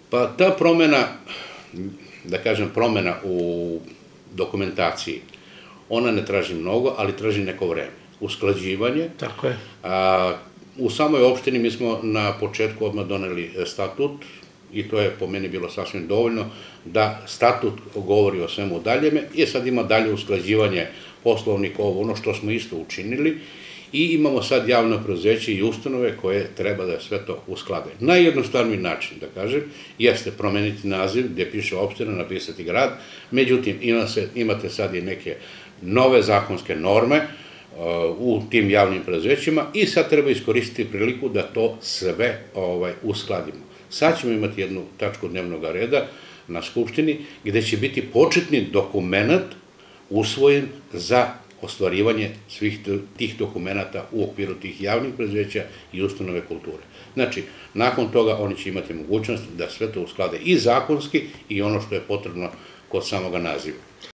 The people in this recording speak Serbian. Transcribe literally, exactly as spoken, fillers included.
Pa ta promena, da kažem promena u dokumentaciji, ona ne traži mnogo, ali traži neko vreme. Usklađivanje. Tako je. U samoj opštini mi smo na početku odmah doneli statut i to je po meni bilo sasvim dovoljno da statut govori o svemu daljeme i sad ima dalje usklađivanje poslovnika, ovo ono što smo isto učinili i imamo sad javno preduzeće i ustanove koje treba da sve to usklade. Najjednostavniji način, da kažem, jeste promeniti naziv gde piše opština, napisati grad, međutim imate sad i neke nove zakonske norme u tim javnim preduzećima i sad treba iskoristiti priliku da to sve uskladimo. Sad ćemo imati jednu tačku dnevnog reda na Skupštini gde će biti početni dokument usvojen za ostvarivanje svih tih dokumenta u okviru tih javnih preduzeća i ustanove kulture. Znači, nakon toga oni će imati mogućnost da sve to usklade i zakonski i ono što je potrebno kod samoga naziva.